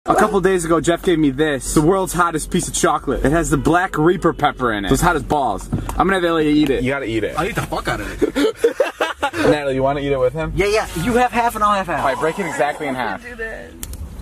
A couple days ago, Jeff gave me this, the world's hottest piece of chocolate. It has the black Reaper pepper in it. It's hot as balls. I'm gonna have Elliot eat it. You gotta eat it. I'll eat the fuck out of it. Natalie, you wanna eat it with him? Yeah, yeah. You have half and I'll have half. Alright, break it exactly in half. Do this.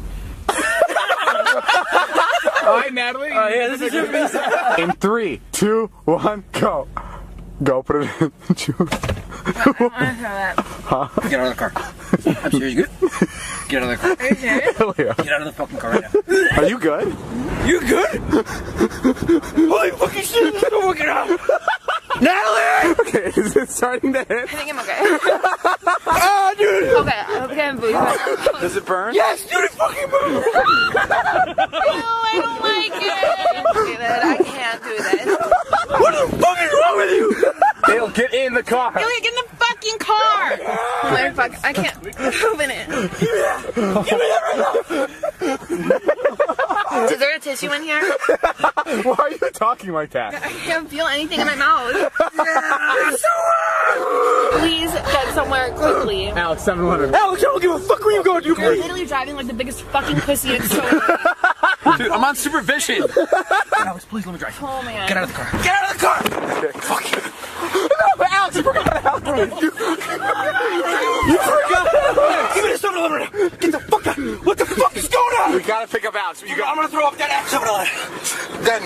Alright, Natalie. Oh, yeah, this is your piece. In 3, 2, 1, go. Go, put it in the juice. I don't want to throw that. Get out of the car. I'm serious, you good? Get out of the car. Are you serious? Hell yeah. Get out of the fucking car right now. Are you good? You good? Holy fucking shit, let's go work it out. Natalie! Okay, is it starting to hit? I think I'm okay. Ah, dude! Okay, I'm getting booty. Does it burn? Yes, dude, it fucking moved! No, I don't like it. I can't do this. What the fuck is wrong with you? Dale, get in the car. Elliot, get in the fucking car. Oh my fuck, I can't open it. Give me that right now! Is there a tissue in here? Why are you talking like that? I can't feel anything in my mouth. Please get somewhere quickly. Alex, 700. Alex, I don't give a fuck where you going, dude. You're literally driving like the biggest fucking pussy in so Dude, I'm on supervision. Alex, please let me drive. Oh man. Get out of the car. Get out of the car! Fuck you. No, Alex, you forgot Alex. You forgot! Give me the 7-Eleven! Get the fuck out! What the fuck is going on? We gotta pick up Alex. I'm gonna throw up that ass 7-Eleven. Then.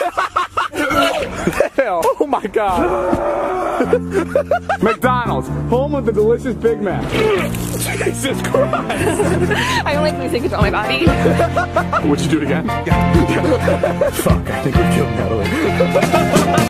Hell. Oh my god. McDonald's, home of the delicious Big Mac. Jesus Christ. I don't like losing control of my body. Would you do it again? Yeah. Fuck, I think we killed Natalie.